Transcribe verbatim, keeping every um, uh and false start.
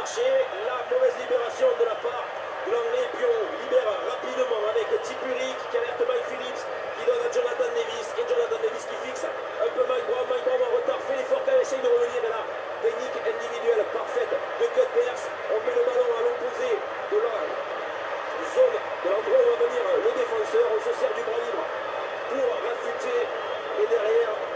marché. La mauvaise libération de la part de l'anglais. Puis on libère rapidement avec Tipuri qui alerte Mike Phillips, qui donne à Jonathan Davis. Et Jonathan Davis qui fixe un peu Mike Brown. Mike Brown en retard, fait l'effort quand même, essaye de revenir. Et là, technique individuelle parfaite de Cuthbert. On met le ballon à l'opposé de la zone, de l'endroit où va venir le défenseur. On se sert du bras libre pour rafuter. Et derrière,